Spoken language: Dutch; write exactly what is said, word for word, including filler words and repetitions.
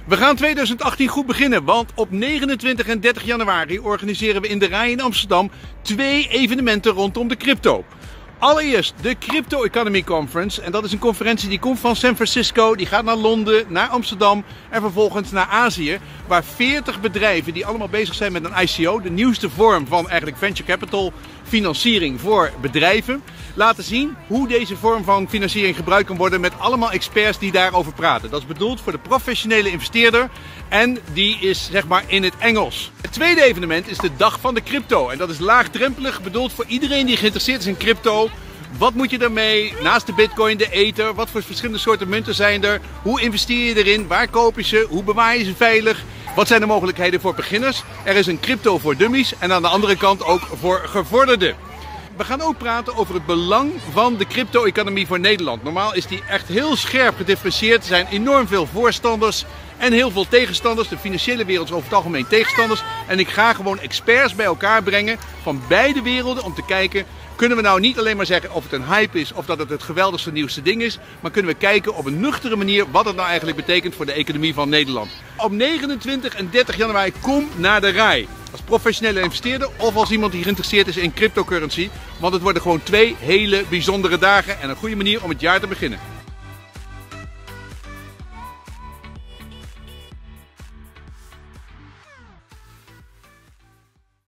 We gaan tweeduizend achttien goed beginnen, want op negenentwintig en dertig januari organiseren we in de Rij in Amsterdam twee evenementen rondom de crypto. Allereerst de Crypto Economy Conference en dat is een conferentie die komt van San Francisco, die gaat naar Londen, naar Amsterdam en vervolgens naar Azië, waar veertig bedrijven die allemaal bezig zijn met een I C O, de nieuwste vorm van eigenlijk venture capital financiering voor bedrijven, laten zien hoe deze vorm van financiering gebruikt kan worden met allemaal experts die daarover praten. Dat is bedoeld voor de professionele investeerder en die is zeg maar in het Engels. Het tweede evenement is de Dag van de Crypto en dat is laagdrempelig bedoeld voor iedereen die geïnteresseerd is in crypto. Wat moet je daarmee? Naast de bitcoin, de ether, wat voor verschillende soorten munten zijn er? Hoe investeer je erin? Waar koop je ze? Hoe bewaar je ze veilig? Wat zijn de mogelijkheden voor beginners? Er is een crypto voor dummies en aan de andere kant ook voor gevorderden. We gaan ook praten over het belang van de crypto-economie voor Nederland. Normaal is die echt heel scherp gedifferentieerd. Er zijn enorm veel voorstanders en heel veel tegenstanders. De financiële wereld is over het algemeen tegenstanders. En ik ga gewoon experts bij elkaar brengen van beide werelden om te kijken, kunnen we nou niet alleen maar zeggen of het een hype is of dat het het geweldigste nieuwste ding is, maar kunnen we kijken op een nuchtere manier wat het nou eigenlijk betekent voor de economie van Nederland. Op negenentwintig en dertig januari kom naar de Rij. Als professionele investeerder of als iemand die geïnteresseerd is in cryptocurrency. Want het worden gewoon twee hele bijzondere dagen en een goede manier om het jaar te beginnen.